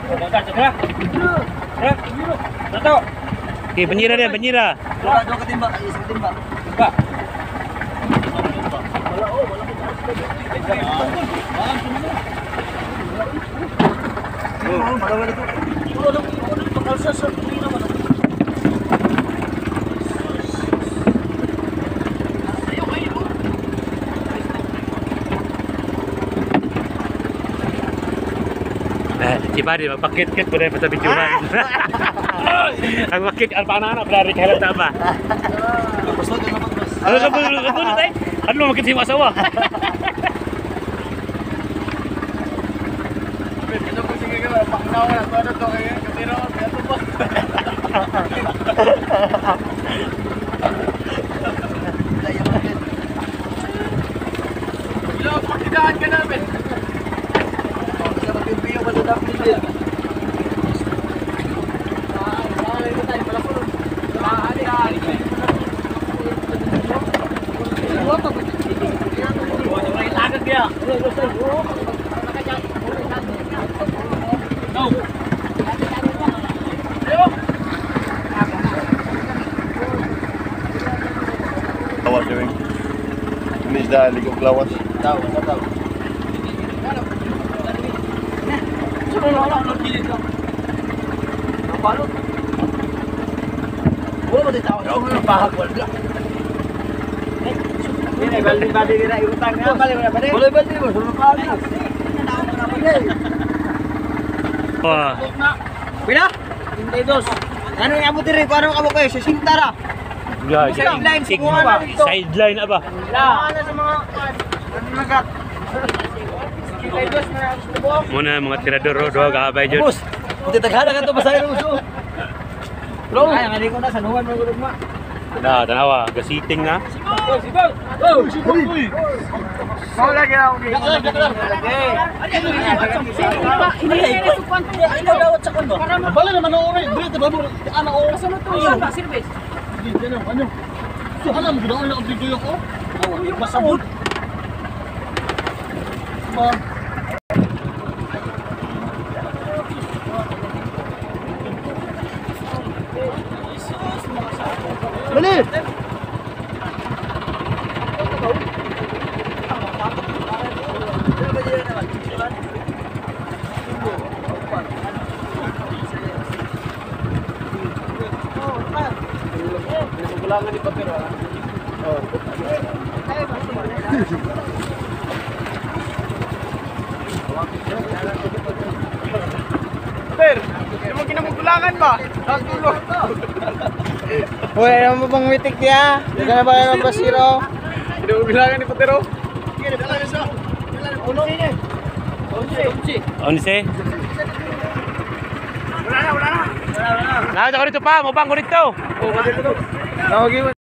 Satu. Oke, penyira dia, penyira. Dua ketimba, isang timba. Tiba. Cibadi magpakit-kit ko na yung pasabituhan. Ang makit, ang anak-anak, berari kailan tama. Ano ka po na tayo? Ano makit si masawa? Pakidaan ka namin. Lawas doing. Ini sudah ligog lawas. Tahu. Ini baldi dira utang ya. Boleh baldi mo, suruh pagi. Wah, Pila? 22. Ano yung abot diri? Paano ka mo kayo? Sa Sintara. sideline sideline apa? Ano sa mga nagat? Muna mga tirador doa gabay jud. Bus, buti taghana ka to basahin mo so. Bro, kaya nga ko na sa nuwan mo gudugma. Nah, tanawa, gasiting na. Mau lagi na okay. Ini dawat sa kondo. Bala naman ang oray, dito ba mo ana oras na to. Service. Dito na ano. So alam ko na ang video ko. Masabot. Balik. Kulangan di papel. Oh. Per, mo kinamugulangan ba? Tagulo. Hoy, ano mo bang witik niya? Hindi ka na ba yung basiro? Kinamugulangan ni Patero. Onse. Wala na. Wala na. Wala na dito pa, mubang ko dito. Oh,